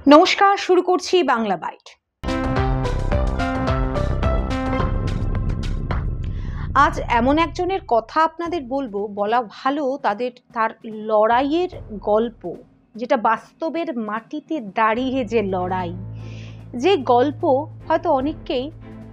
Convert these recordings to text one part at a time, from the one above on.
নমস্কার, শুরু করছি বাংলা বাইট। আজ এমন একজনের কথা আপনাদের বলবো, বলা ভালো তার লড়াইয়ের গল্প, যেটা বাস্তবের মাটিতে দাঁড়িয়ে যে লড়াই, যে গল্প হয়তো অনেককেই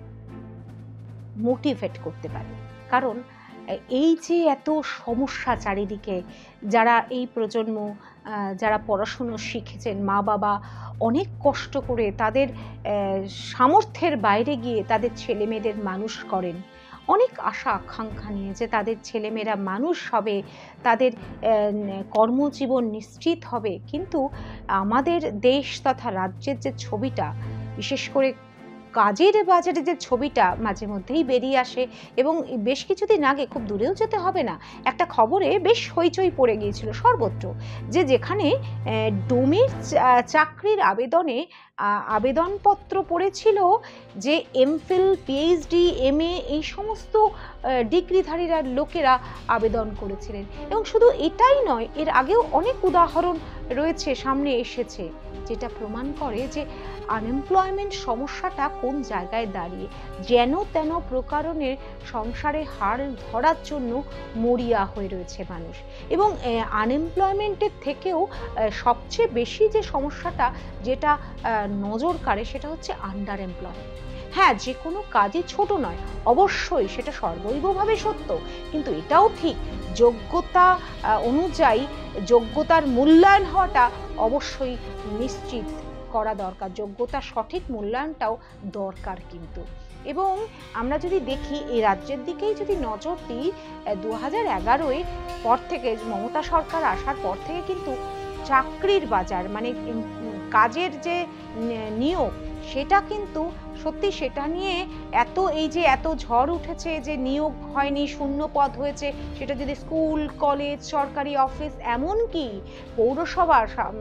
মোটিভেট করতে পারে। কারণ এই যে এত সমস্যা চারিদিকে, যারা এই প্রজন্ম, যারা পড়াশুনো শিখেছেন, মা বাবা অনেক কষ্ট করে তাদের সামর্থ্যের বাইরে গিয়ে তাদের ছেলেমেয়েদের মানুষ করেন, অনেক আশা আকাঙ্ক্ষা নিয়ে যে তাদের ছেলেমেয়েরা মানুষ হবে, তাদের কর্মজীবন নিশ্চিত হবে। কিন্তু আমাদের দেশ তথা রাজ্যের যে ছবিটা, বিশেষ করে কাজের বাজারে যে ছবিটা মাঝে মধ্যেই বেরিয়ে আসে, এবং বেশ কিছুদিন আগে, খুব দূরেও যেতে হবে না, একটা খবরে বেশ হইচই পড়ে গিয়েছিল সর্বত্র, যে যেখানে ডোমের চাকরির আবেদনপত্র পড়েছিল যে এমফিল, পিএইচডি, এমএ এই সমস্ত ডিগ্রিধারীরা লোকেরা আবেদন করেছিলেন। এবং শুধু এটাই নয়, এর আগেও অনেক উদাহরণ রয়েছে, সামনে এসেছে, যেটা প্রমাণ করে যে আনএমপ্লয়মেন্ট সমস্যাটা কোন জায়গায় দাঁড়িয়ে। যেন তেন প্রকারণের সংসারে হাল ধরার জন্য মরিয়া হয়ে রয়েছে মানুষ। এবং আনএমপ্লয়মেন্টের থেকেও সবচেয়ে বেশি যে সমস্যাটা যেটা নজর কাড়ে, সেটা হচ্ছে আন্ডার এমপ্লয়মেন্ট। হ্যাঁ, যে কোনো কাজই ছোট নয়, অবশ্যই সেটা সর্বৈবভাবে সত্য, কিন্তু এটাও ঠিক যোগ্যতা অনুযায়ী যোগ্যতার মূল্যায়ন হওয়াটা অবশ্যই নিশ্চিত করা দরকার, যোগ্যতার সঠিক মূল্যায়নটাও দরকার কিন্তু। এবং আমরা যদি দেখি, এই রাজ্যের দিকেই যদি নজর দিই, 2011-য় পর থেকে, মমতা সরকার আসার পর থেকে কিন্তু চাকরির বাজার, মানে কাজের যে নিয়োগ, সেটা কিন্তু সত্যি, সেটা নিয়ে এত ঝড় উঠেছে যে নিয়োগ হয়নি, শূন্য পদ হয়েছে, সেটা যদি স্কুল, কলেজ, সরকারি অফিস, এমনকি পৌরসভা।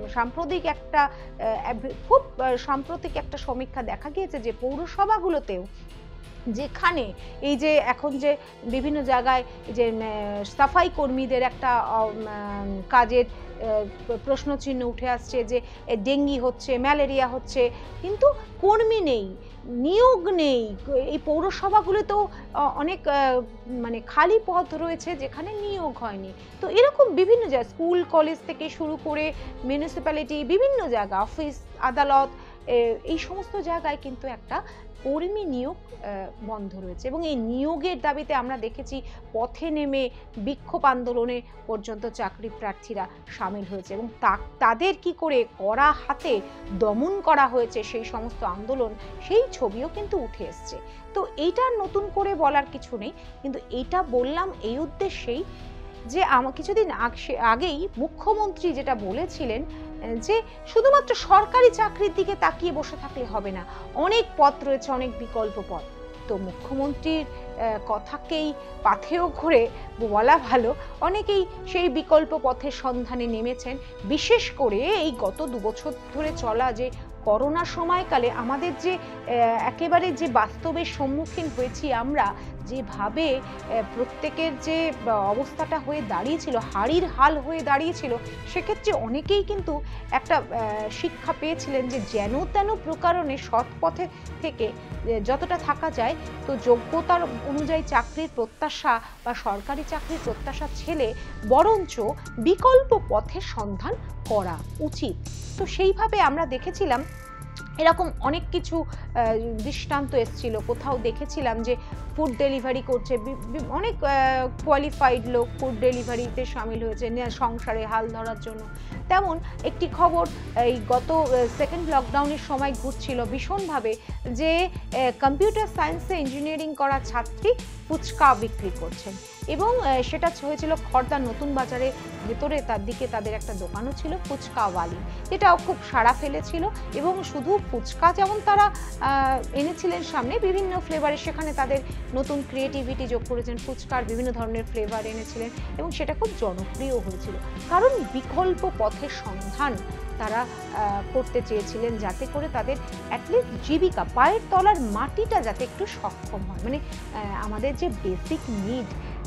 সাম্প্রতিক একটা সমীক্ষা দেখা গিয়েছে যে পৌরসভাগুলোতেও, যেখানে এই যে এখন যে বিভিন্ন জায়গায় যে সাফাই কর্মীদের একটা কাজের প্রশ্নচিহ্ন উঠে আসছে, যে ডেঙ্গি হচ্ছে, ম্যালেরিয়া হচ্ছে, কিন্তু কর্মী নেই, নিয়োগ নেই। এই পৌরসভাগুলোতেও অনেক মানে খালি পদ রয়েছে যেখানে নিয়োগ হয়নি। তো এরকম বিভিন্ন জায়গায়, স্কুল কলেজ থেকে শুরু করে মিউনিসিপ্যালিটি, বিভিন্ন জায়গা, অফিস আদালত, এই সমস্ত জায়গায় কিন্তু একটা কর্মী নিয়োগ বন্ধ রয়েছে। এবং এই নিয়োগের দাবিতে আমরা দেখেছি পথে নেমে বিক্ষোভ আন্দোলনে পর্যন্ত চাকরি প্রার্থীরা সামিল হয়েছে, এবং তাদের কি করে কড়া হাতে দমন করা হয়েছে সেই সমস্ত আন্দোলন, সেই ছবিও কিন্তু উঠে এসছে। তো এইটা নতুন করে বলার কিছু নেই, কিন্তু এইটা বললাম এই উদ্দেশ্যেই যে কিছুদিন আগেই মুখ্যমন্ত্রী যেটা বলেছিলেন, যে শুধুমাত্র সরকারি চাকরির দিকে তাকিয়ে বসে থাকলে হবে না, অনেক পথ রয়েছে, অনেক বিকল্প পথ। তো মুখ্যমন্ত্রীর কথাকেই পাথেয় করে বলা ভালো, অনেকেই সেই বিকল্প পথের সন্ধানে নেমেছেন। বিশেষ করে এই গত 2 বছর ধরে চলা যে করোনা সময়কালে আমাদের যে একেবারে যে বাস্তবের সম্মুখীন হয়েছি আমরা, যেভাবে প্রত্যেকের যে অবস্থাটা হয়ে দাঁড়িয়েছিল, হাড়ির হাল হয়ে দাঁড়িয়েছিল, সেক্ষেত্রে অনেকেই কিন্তু একটা শিক্ষা পেয়েছিলেন যে যেন তেন প্রকারণে সৎ পথে থেকে যতটা থাকা যায়, তো যোগ্যতার অনুযায়ী চাকরির প্রত্যাশা বা সরকারি চাকরির প্রত্যাশা ছেলে বরঞ্চ বিকল্প পথের সন্ধান করা উচিত। তো সেইভাবে আমরা দেখেছিলাম এরকম অনেক কিছু দৃষ্টান্ত এসেছিল। কোথাও দেখেছিলাম যে ফুড ডেলিভারি করছে, অনেক কোয়ালিফাইড লোক ফুড ডেলিভারিতে সামিল হয়েছে সংসারে হাল ধরার জন্য। তেমন একটি খবর এই গত সেকেন্ড লকডাউনের সময় ঘুরছিল ভীষণভাবে, যে কম্পিউটার সায়েন্সে ইঞ্জিনিয়ারিং করা ছাত্রী ফুচকা বিক্রি করছেন, এবং সেটা হয়েছিল খড়দার নতুন বাজারে ভেতরে, তার দিকে তাদের একটা দোকানও ছিল, ফুচকাওয়ালি, যেটাও খুব সাড়া ফেলেছিল। এবং শুধু ফুচকা যেমন তারা এনেছিলেন সামনে বিভিন্ন ফ্লেভারে, সেখানে তাদের নতুন ক্রিয়েটিভিটি যোগ করেছেন, ফুচকার বিভিন্ন ধরনের ফ্লেভার এনেছিলেন, এবং সেটা খুব জনপ্রিয় হয়েছিল। কারণ বিকল্প পথের সন্ধান তারা করতে চেয়েছিলেন, যাতে করে তাদের অ্যাটলিস্ট জীবিকা, পায়ের তলার মাটিটা যাতে একটু সক্ষম হয়। মানে আমাদের যে বেসিক নিড,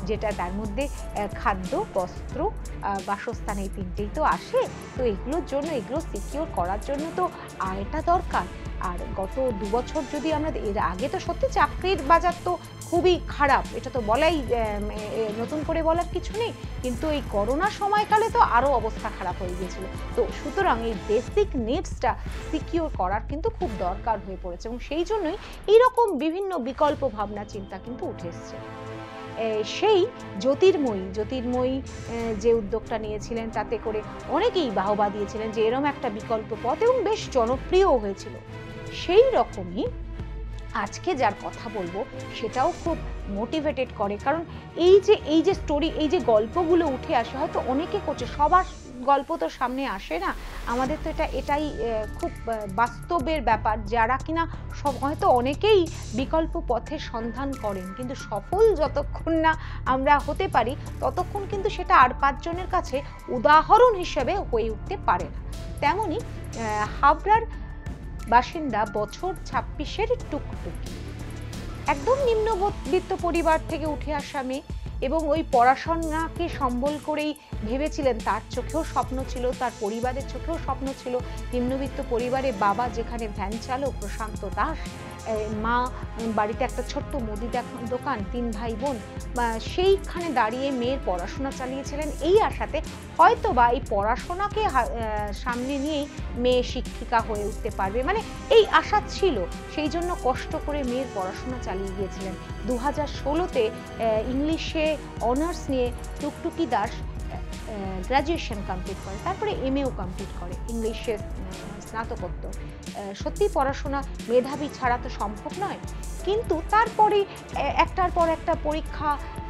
যেটা তার মধ্যে খাদ্য, বস্ত্র, বাসস্থান এই তিনটেই তো আসে। তো এগুলোর জন্য, এগুলো সিকিওর করার জন্য তো আয়টা দরকার। আর গত 2 বছর যদি আমরা, এর আগে তো সত্যি চাকরির বাজার তো খুবই খারাপ, এটা তো বলাই, নতুন করে বলার কিছু নেই। কিন্তু এই করোনা সময়কালে তো আরও অবস্থা খারাপ হয়ে গিয়েছিল। তো সুতরাং এই বেসিক নিডসটা সিকিওর করার কিন্তু খুব দরকার হয়ে পড়েছে, এবং সেই জন্যই এইরকম বিভিন্ন বিকল্প ভাবনা চিন্তা কিন্তু উঠে এসছে। সেই জ্যোতির্ময়ী যে উদ্যোগটা নিয়েছিলেন, তাতে করে অনেকেই বাহবা দিয়েছিলেন যে এরম একটা বিকল্প পথ, এবং বেশ জনপ্রিয়ও হয়েছিল। সেই রকমই আজকে যার কথা বলবো সেটাও খুব মোটিভেটেড করে, কারণ এই যে স্টোরি, এই যে গল্পগুলো উঠে আসে, হয়তো অনেকে করছে, সবার গল্প তো সামনে আসে না, আমাদের তো এটাই খুব বাস্তবের ব্যাপার, যারা কিনা সব হয়তো অনেকেই বিকল্প পথের সন্ধান করেন, কিন্তু সফল যতক্ষণ না আমরা হতে পারি ততক্ষণ কিন্তু সেটা আর 5 জনের কাছে উদাহরণ হিসেবে হয়ে উঠতে পারে না। তেমনি হাবড়ার বাসিন্দা বছর 26-এর টুকটুকি, একদম নিম্নবিত্ত পরিবার থেকে উঠে আসা মেয়ে, এবং ওই পড়াশোনাকে সম্বল করেই ভেবেছিলেন, তার চোখেও স্বপ্ন ছিল, তার পরিবারের চোখেও স্বপ্ন ছিল। নিম্নবিত্ত পরিবারে বাবা যেখানে ভ্যান চালক প্রশান্ত দাস, মা বাড়িতে একটা ছোট্ট মুদি দোকান, 3 ভাই বোন, সেইখানে দাঁড়িয়ে মেয়ের পড়াশোনা চালিয়েছিলেন এই আশাতে, হয়তো বা এই পড়াশোনাকে সামনে নিয়েই মেয়ে শিক্ষিকা হয়ে উঠতে পারবে, মানে এই আশা ছিল। সেই জন্য কষ্ট করে মেয়ের পড়াশোনা চালিয়ে গিয়েছিলেন। 2016-তে ইংলিশে অনার্স নিয়ে টুকটুকি দাস গ্র্যাজুয়েশন কমপ্লিট করে, তারপরে এমএও কমপ্লিট করে, ইংলিশে স্নাতকোত্তর। সত্যি পড়াশোনা মেধাবী ছাড়া তো সম্ভব নয়, কিন্তু তারপরে একটার পর একটা পরীক্ষা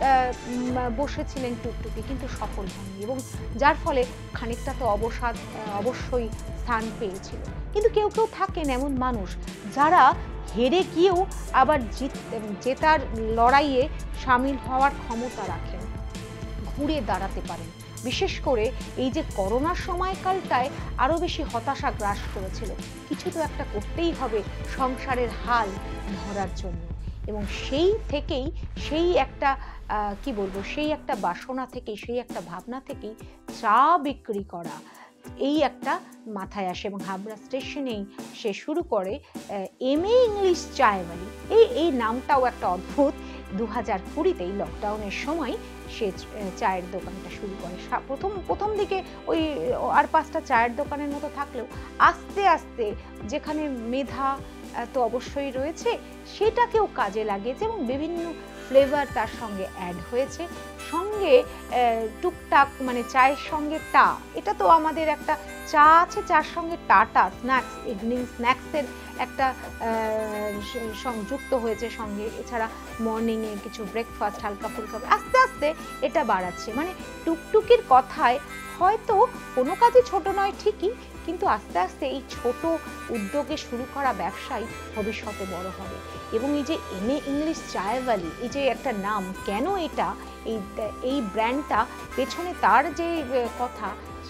বসেছিলেন টুকটুকি, কিন্তু সফল হয়নি, এবং যার ফলে খানিকটা তো অবশ্যই স্থান পেয়েছিল। কিন্তু কেউ কেউ থাকেন এমন মানুষ যারা হেরে গিয়েও আবার জেতার লড়াইয়ে সামিল হওয়ার ক্ষমতা রাখেন, ঘুরে দাঁড়াতে পারেন। বিশেষ করে এই যে করোনার সময়কালটায় আরও বেশি হতাশা গ্রাস করেছিল, কিছু তো একটা করতেই হবে সংসারের হাল ধরার জন্য, এবং সেই থেকেই, সেই একটা সেই একটা বাসনা থেকেই, সেই একটা ভাবনা থেকেই চা বিক্রি করা এই একটা মাথায় আসে, এবং হাবড়া স্টেশনেই সে শুরু করে এমএ ইংলিশ চায়ওয়ালি। এই নামটাও একটা অদ্ভুত। 2020-তেই লকডাউনের সময় সে চায়ের দোকানটা শুরু করে। প্রথম দিকে ওই আর 5টা চায়ের দোকানের মতো থাকলেও আস্তে আস্তে যেখানে মেধা তো অবশ্যই রয়েছে, সেটাকেও কাজে লাগিয়েছে, এবং বিভিন্ন ফ্লেভার তার সঙ্গে অ্যাড হয়েছে। সঙ্গে টুকটাক, মানে চায়ের সঙ্গে টা, এটা তো আমাদের একটা চা আছে, চার সঙ্গে টাটা স্ন্যাক্স, ইভিনিং স্ন্যাক্সের একটা সংযুক্ত হয়েছে সঙ্গে। এছাড়া মর্নিংয়ে কিছু ব্রেকফাস্ট হালকা ফুলকা, আস্তে আস্তে এটা বাড়াচ্ছে। মানে টুকটুকির কথায় হয়তো কোনো কাজই ছোট নয় ঠিকই, কিন্তু আস্তে আস্তে এই ছোট উদ্যোগে শুরু করা ব্যবসায় ভবিষ্যতে বড় হবে। এবং এই যে এমএ ইংলিশ চায়ওয়ালি, এই যে একটা নাম, কেন এটা, এই ব্র্যান্ডটা পেছনে তার যে কথা,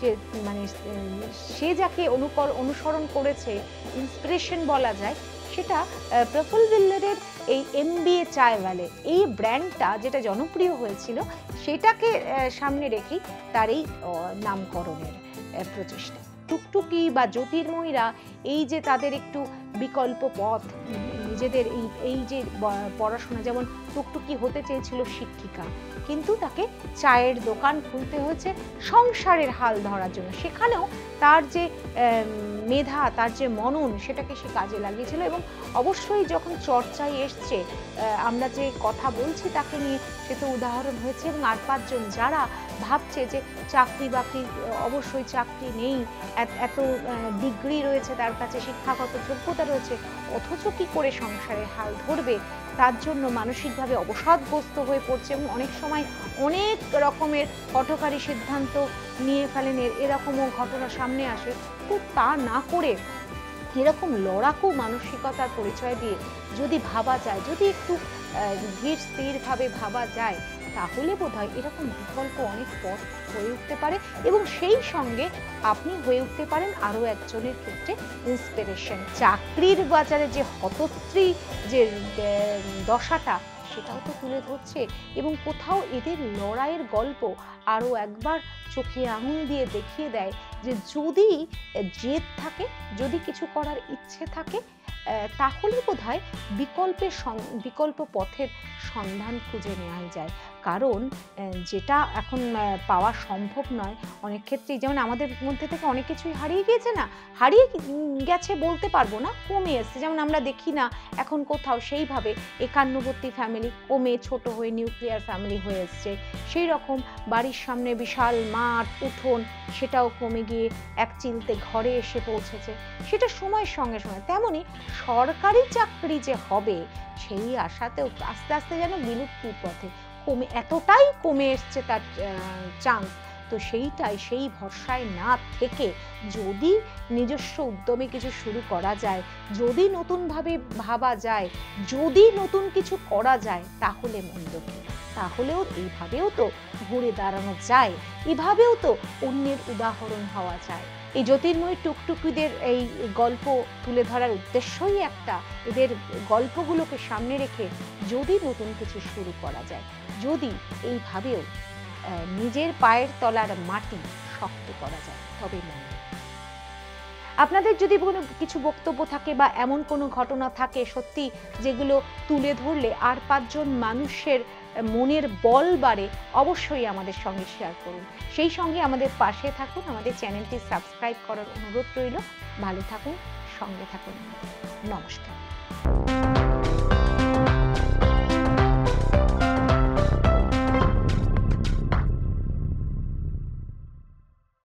সে যাকে অনুসরণ করেছে, ইন্সপিরেশন বলা যায়, সেটা প্রফুল ভিল্লারের এই এমবিএ চায়ওয়ালে, এই ব্র্যান্ডটা যেটা জনপ্রিয় হয়েছিল, সেটাকে সামনে রেখেই তার এই নামকরণের প্রচেষ্টা। টুকটুকি বা জ্যোতির্ময়ীরা এই যে তাদের একটু বিকল্প পথ, নিজেদের এই যে পড়াশোনা, যেমন টুকটুকি হতে চেয়েছিল শিক্ষিকা, কিন্তু তাকে চায়ের দোকান খুলতে হয়েছে সংসারের হাল ধরার জন্য। সেখানেও তার যে মেধা, তার যে মনন, সেটাকে সে কাজে লাগিয়েছিল। এবং অবশ্যই যখন চর্চায় এসছে, আমরা যে কথা বলছি তাকে নিয়ে, সে তো উদাহরণ হয়েছে। এবং আর 5 জন যারা ভাবছে যে চাকরি বাকরি, অবশ্যই চাকরি নেই, এত ডিগ্রি রয়েছে তার কাছে, শিক্ষাগত যোগ্যতা রয়েছে, অথচ কি করে সংসারের হাল ধরবে, তার জন্য মানসিকভাবে অবসাদগ্রস্ত হয়ে পড়ছে, এবং অনেক সময় অনেক রকমের কঠোরকারী সিদ্ধান্ত নিয়ে ফেলেন, এরকমও ঘটনা সামনে আসে। তো তা না করে এরকম লড়াকু মানসিকতার পরিচয় দিয়ে যদি ভাবা যায়, যদি একটু ধীর স্থিরভাবে ভাবা যায়, তাহলে বোধহয় এরকম বিকল্প অনেক পথ হয়ে উঠতে পারে, এবং সেই সঙ্গে আপনি হয়ে উঠতে পারেন আরও একজনের ক্ষেত্রে ইন্সপিরেশন। চাকরির বাজারে যে হতশ্রী যে দশাটা, সেটাও তো তুলে ধরছে, এবং কোথাও এদের লড়াইয়ের গল্প আরও একবার চোখে আঙুল দিয়ে দেখিয়ে দেয় যে যদি জেদ থাকে, যদি কিছু করার ইচ্ছে থাকে, তাহলে বোধহয় বিকল্প পথের সন্ধান খুঁজে নেওয়াই যায়। কারণ যেটা এখন পাওয়া সম্ভব নয় অনেক ক্ষেত্রেই, যেমন আমাদের মধ্যে থেকে অনেক কিছুই হারিয়ে গিয়েছে না, হারিয়ে গেছে বলতে পারবো না, কমে এসছে। যেমন আমরা দেখি না এখন কোথাও সেইভাবে একান্নবর্তী ফ্যামিলি কমে ছোট হয়ে নিউক্লিয়ার ফ্যামিলি হয়ে এসছে, সেই রকম বাড়ির সামনে বিশাল মাঠ উঠোন সেটাও কমে গিয়ে এক চিলতে ঘরে এসে পৌঁছেছে। সেটা সময়ের সঙ্গে সঙ্গে, তেমনি সরকারি চাকরি যে হবে সেই আশাতেও আস্তে আস্তে যেন বিলুপ্তির পথে এতটাই কমে এসছে তার চান্স। তো সেই ভরসায় না থেকে যদি নিজস্ব উদ্যমে কিছু শুরু করা যায়, যদি নতুনভাবে ভাবা যায়, যদি নতুন কিছু করা যায়, তাহলে মন্দ কি? তাহলেও এইভাবেও তো ঘুরে দাঁড়ানো যায়, এভাবেও তো অন্যের উদাহরণ হওয়া যায়। এই জ্যোতির্ময় টুকটুকিদের এই গল্প তুলে ধরার উদ্দেশ্যই একটা, এদের গল্পগুলোকে সামনে রেখে যদি নতুন কিছু শুরু করা যায়, যদি এইভাবেও নিজের পায়ের তলার মাটি শক্ত করা যায়, তবে মন্দ। আপনাদের যদি কোনো কিছু বক্তব্য থাকে বা এমন কোনো ঘটনা থাকে সত্যি যেগুলো তুলে ধরলে আর 5 জন মানুষের মনের বল বাড়ে, অবশ্যই আমাদের সঙ্গে শেয়ার করুন। সেই সঙ্গে আমাদের পাশে থাকুন, আমাদের চ্যানেলটি সাবস্ক্রাইব করার অনুরোধ রইল। ভালো থাকুন, সঙ্গে থাকুন। নমস্কার।